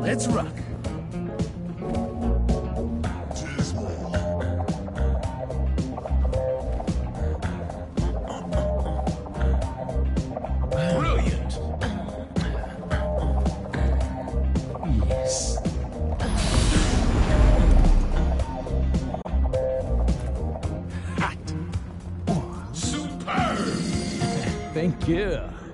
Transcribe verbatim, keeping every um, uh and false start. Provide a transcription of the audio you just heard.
Let's rock. Brilliant. Yes. Hot. Superb. Thank you.